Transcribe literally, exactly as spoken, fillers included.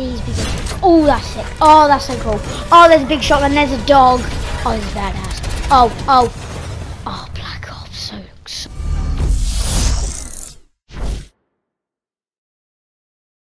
these because... Oh, that's sick. Oh, that's so cool. Oh, there's a big shotgun. There's a dog. Oh, this is badass. Oh, oh.